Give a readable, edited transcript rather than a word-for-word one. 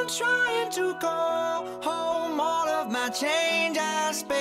trying to go home. All of my change I spent